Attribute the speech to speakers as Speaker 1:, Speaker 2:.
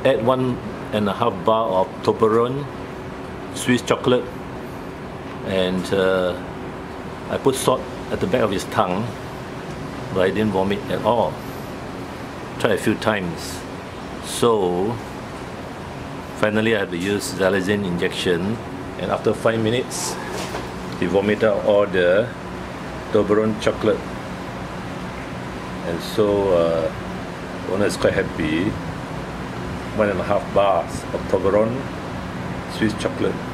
Speaker 1: add 1.5 bar of Toberlone Swiss chocolate, and I put salt at the back of his tongue, but I didn't vomit at all. Tried a few times. So finally I had to use xylazine injection, and after 5 minutes he vomited out all the Toberlone chocolate, and so owner is quite happy. 1.5 bars of Toberlone Swiss chocolate.